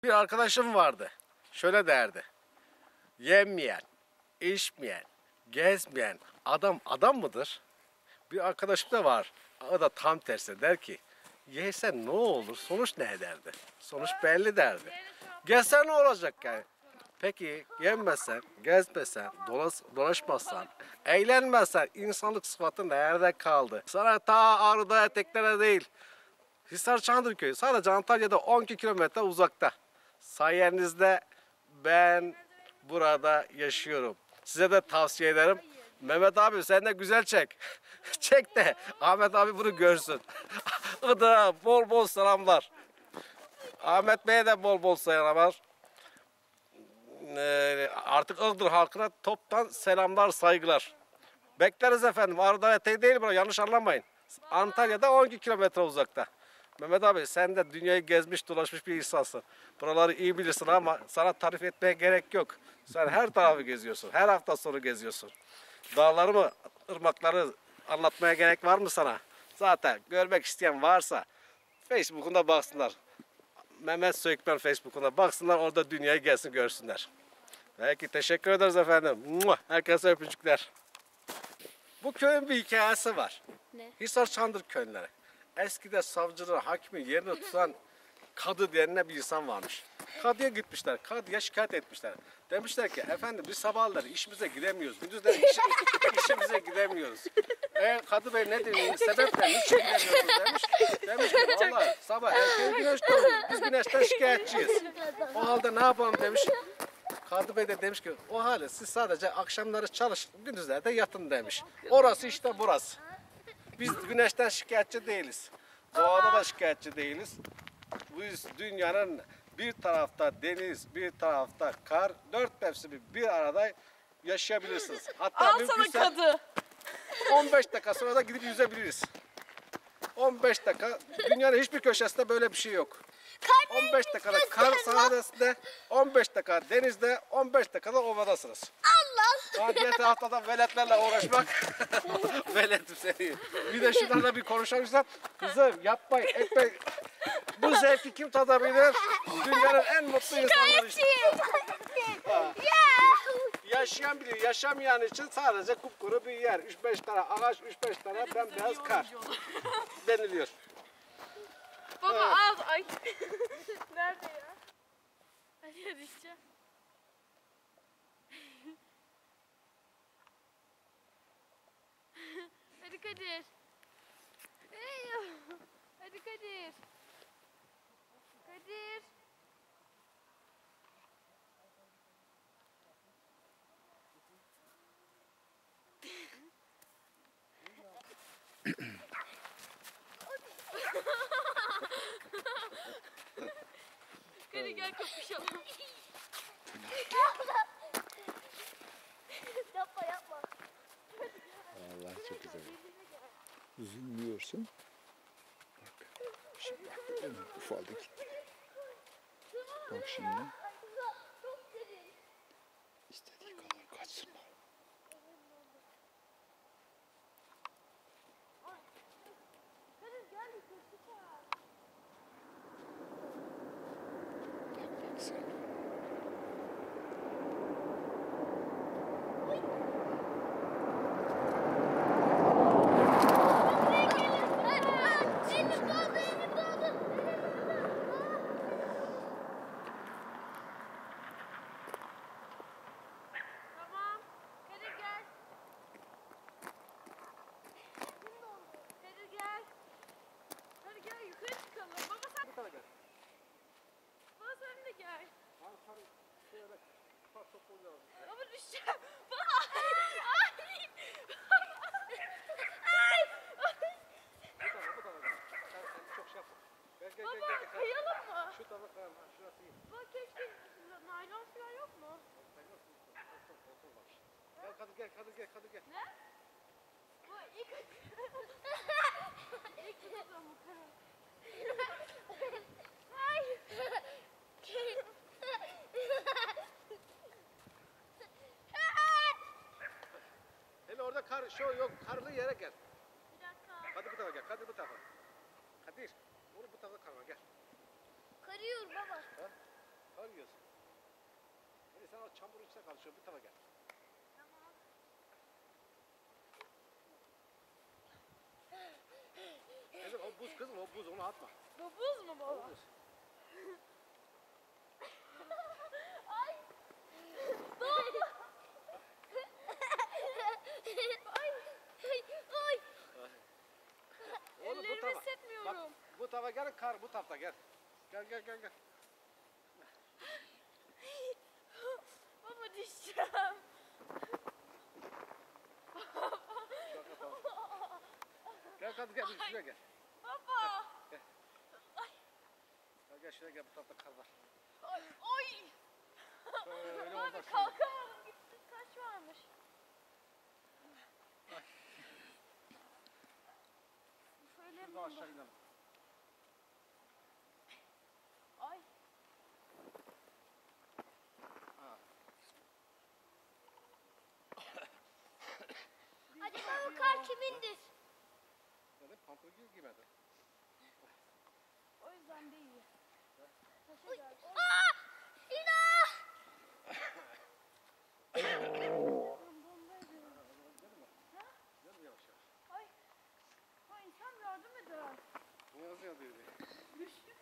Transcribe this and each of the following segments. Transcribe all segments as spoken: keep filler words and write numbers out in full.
Bir arkadaşım vardı. Şöyle derdi. Yemeyen, içmeyen, gezmeyen adam adam mıdır? Bir arkadaşım da var. O da tam tersi der ki yesen ne olur? Sonuç ne derdi? Sonuç belli derdi. Gezsen ne olacak yani? Peki yenmezsen, gezmesen, dolaş, dolaşmazsan, eğlenmezsen insanlık sıfatı nerede kaldı? Sana ta Ağrı'da eteklere değil. Hisar Çandırköy sadece Antalya'da on iki kilometre uzakta. Sayenizde ben burada yaşıyorum. Size de tavsiye ederim. Mehmet abi sen de güzel çek. Çek de Ahmet abi bunu görsün. O da bol bol selamlar. Ahmet Bey'e de bol bol selamlar. Ee, artık Iğdır halkına toptan selamlar, saygılar. Bekleriz efendim. Ağrı'da eteği değil bura, yanlış anlamayın. Antalya'da on iki kilometre uzakta. Mehmet abi sen de dünyayı gezmiş dolaşmış bir insansın. Buraları iyi bilirsin ama sana tarif etmeye gerek yok. Sen her tarafı geziyorsun. Her hafta sonu geziyorsun. Dağları mı, ırmakları anlatmaya gerek var mı sana? Zaten görmek isteyen varsa Facebook'unda baksınlar. Mehmet Sökmen Facebook'una baksınlar, orada dünyayı gelsin görsünler. Peki teşekkür ederiz efendim. Herkese öpücükler. Bu köyün bir hikayesi var. Ne? Hisar Çandır köyleri. Eskide savcının, hakimin yerini tutan kadı denilen bir insan varmış. Kadıya gitmişler, kadıya şikayet etmişler. Demişler ki efendim biz sabahları işimize gidemiyoruz, gündüzleri iş, işimize gidemiyoruz. E kadı bey ne diyor, sebep ne, niçin gidemiyorsunuz demiş. Demiş ki vallahi sabah erken güneş doğuyor, biz güneşten şikayetçiyiz. O halde ne yapalım demiş. Kadı bey de demiş ki o halde siz sadece akşamları çalışın, gündüzlerde yatın demiş. Orası işte burası. Biz güneşten şikayetçi değiliz. Doğada da şikayetçi değiliz. Biz dünyanın bir tarafta deniz, bir tarafta kar, dört mevsimi bir arada yaşayabilirsiniz. Hatta Al sana mümkünse kadı. on beş dakika sonra da gidip yüzebiliriz. on beş dakika, dünyanın hiçbir köşesinde böyle bir şey yok. on beş dakikada kar sahnesinde, on beş dakika denizde, on beş dakikada ovadasınız. Allah! Daha diğer tarafta da veletlerle uğraşmak. Veletim seni. Bir de şunlarla bir konuşalım. Kızım yapmayın, etmeyin. Bu zevki kim tadabilir? Dünyanın en mutlu insanları işte. Yaşayan biliyor, yaşamayan için sadece kupkuru bir yer. üç beş tane ağaç, üç beş tane bembeyaz kar deniliyor. Baba al. Ay. Nerede ya? Hadi düşeceğim. Hadi Kadir. Hey. Hadi Kadir. Kadir. Kadir gel kapışalım. Yapma yapma. Vallahi çok güzel. Üzülmüyorsun. Bak. Şimdi bak görüyor musun? Ufaldı gitti. Bak şimdi. Çok derin. İstediği kadar kaçsınlar. Kadir gel yukarı çağır. Bak bak sen. Elim kaldı, elim kaldı. Tamam. Kadir gel. Kadir gel. Hadi gel yukarı çıkalım. Baba sen, Bu tarafa gel. baba sen de gel. Al sarı, şöyle bak top oluyor. Baba düşeceğim. Baba. Ay. Ay. Bu tarafa, bu tarafa. Sen, sen çok şey yapma. Gel gel gel Baba gel. gel. kayalım mı? Şu tarafa kayalım. Ha, şurası iyi. Bak keşke naylon falan yok mu? Gel Kadir gel, Kadir gel, Kadir gel. Ne? Bu ilk ilk tutalım bu kadar. Ay. Hele orada kar, şu yok, karlı yere gel. Bir dakika. Hadi bu tarafa gel, Kadir bu tarafa. Kadir, onu bu tarafa karma gel. Karıyor baba. Ha? Kar yiyorsun. Hadi sen o çamurun içine kal. Şöyle bir tarafa gel. Kızım o buz kızım o buz onu atma. Bu buz mu baba? O buz. Ay. Baba. Ay. Ay. Ay. Oğlum bu Ellerimi tarafa. hissetmiyorum. Bak bu tarafa gel kar bu tarafta gel. Gel gel gel gel. Baba düşeceğim. Şuraya tamam. Gel hadi gel şuraya gel. Baba. Gel gel şuraya gel bu tarafta kar var. Ay. Ay. Şöyle Abi oradan şöyle. kalkamadım. Gitti. Taş varmış. Şöyle Şuradan yapalım. aşağı inelim. Ay. Ha. Acaba bu kar kimindir? Dedim pantolon giy giymedi. O yüzden değil. Uy. Aa! İna! Gel mi yavaş yavaş? Ay. Ay insan yardım eder. Bu nasıl yazıyor diye. Düştük.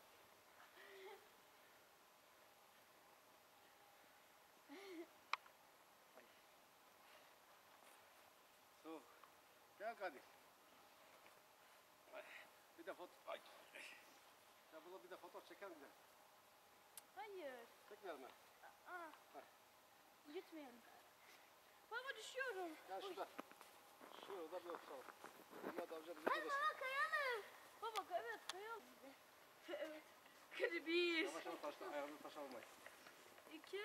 Soğuk. Gel Kadir. Ay, bir de foto... Ay. Ya bunu bir de fotoğraf çeker misin? Hayır. Çekmeyelim mi? Aa. Gitmeyelim. Baba düşüyorum. Gel şurada. Şurada bir oturalım. Hadi amca bize Ay gelirsin. baba kayalım. Baba evet kayalım. Evet. Hadi bir, Yavaş yavaş taşla, ayağını taş almayın. iki,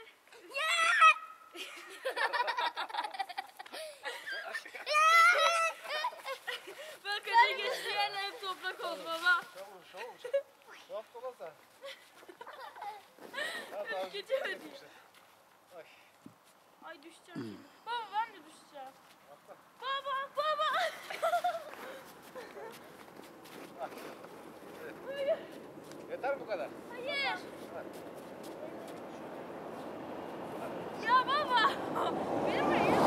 ben Kadir geçti yerle hep toprak oldu baba. Çabuk, çabuk. Ne yaptın lan sen? Hadi abi. Geçemedim. Ay. Ay düşeceğim şimdi. Baba ben de düşeceğim. Atla. Baba baba. Hayır. Yeter bu kadar. Hayır. Ya baba. Benim buraya.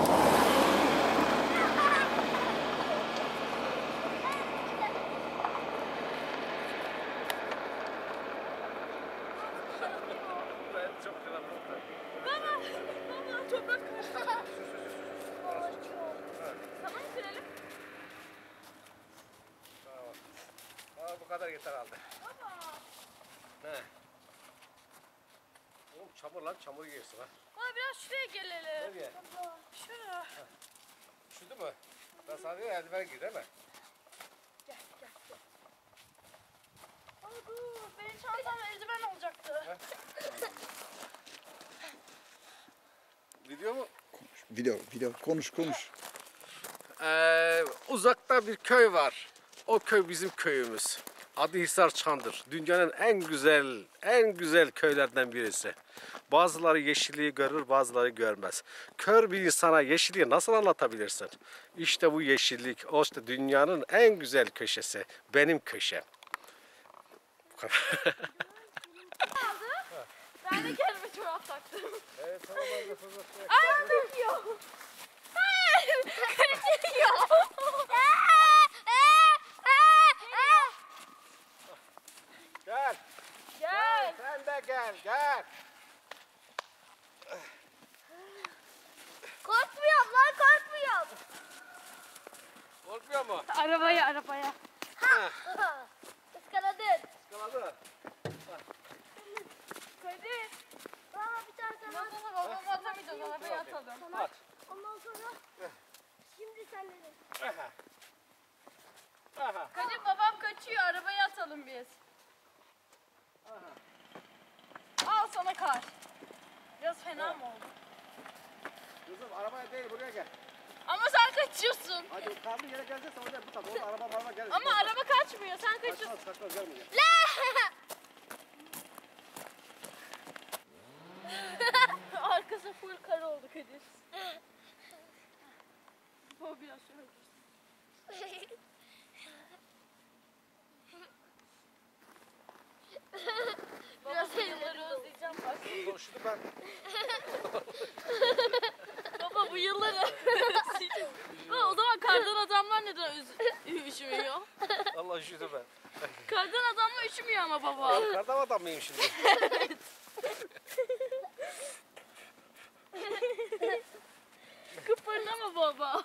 Ben çok güzel oldu. Baba. Baba toprak kaçtı. Baba çok. Tamam sürelim. Tamam. Aa, bu kadar yeter aldı. Baba. He. Oğlum çamur lan çamur giyirsin ha. Baba biraz şuraya gelelim. Nereye? Şuraya. Üşüdü mü? Ben sana diyor eldiven giy değil mi? Gel gel gel. Aa dur. Benim çantam eldiven olacaktı. Video mu? Video, video. Konuş, konuş. Ee, uzakta bir köy var. O köy bizim köyümüz. Adı Hisar Çandır. Dünyanın en güzel, en güzel köylerden birisi. Bazıları yeşilliği görür, bazıları görmez. Kör bir insana yeşilliği nasıl anlatabilirsin? İşte bu yeşillik, o işte dünyanın en güzel köşesi. Benim köşem. Ben de kendime çorap taktım. Evet, tamam, ben de fazla şey- Ay döküyor. Hayır. Kaçıyor. Gel, Gel. sen de gel, gel. Korkmuyorum lan korkmuyorum. Korkmuyor mu? Arabaya arabaya. Ha, Iskaladın. ıskaladı. Kadir. Baba bir tane sana. Nasıl babamı atamayacağız arabaya atalım. At. Ondan sonra şimdi sen dedin. Aha. Aha. Kadir babam kaçıyor arabaya atalım biz. Al sana kar. Biraz fena mı oldu? Kızım arabaya değil buraya gel. Ama sen kaçıyorsun. Hadi karnın yere gelecekse orada bu tarafa. Orada araba araba gel. Ama araba kaçmıyor sen kaçıyorsun. Kaçmaz kaçmaz gelmiyor. Arkası full kar oldu Kadir. Bu biraz şöyle dursun. Biraz elleri özleyeceğim üşüdüm ben. Baba bu yılları. Ha, o zaman kardan adamlar neden üz- üşümüyor? Allah üşüdüm ben. Kardan adamlar üşümüyor ama baba. Kardan adam mıyım şimdi? Kıpırdama baba.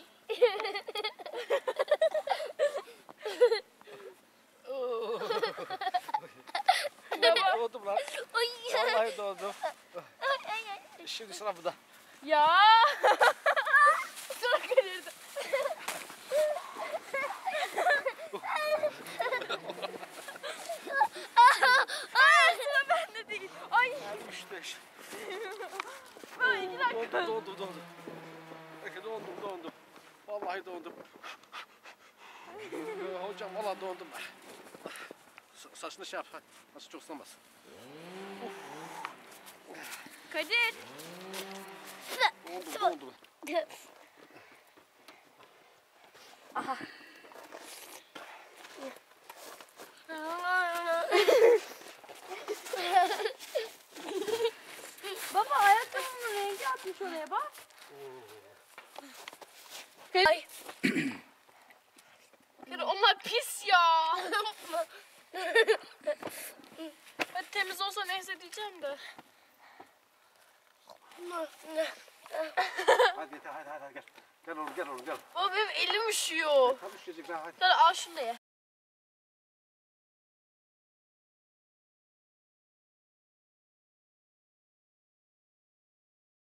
Doğdum lan. Ay. Vallahi doğdum. Ay, ay, ay. Şimdi sıra bu da. Ya. Çok gelirdi. Ay sıra bende değil. Ay İşte işte. ben iki dakika. Dondum dondum dondum. Peki dondum dondum. Vallahi dondum. Ee, Hocam vallahi dondum ben. Sa- Saçını şey yap. ha, Nasıl çok ıslanmasın. Kadir. Dondum dondum. Baba ayakkabımın rengi atmış oraya bak. Ay. Kadir onlar pis ya. Hadi temiz olsa neyse diyeceğim de. Hadi yeter hadi hadi hadi gel. Gel oğlum gel oğlum gel. Baba benim elim üşüyor. Tabii üşüyecek ben hadi. Hadi al şunu da ye.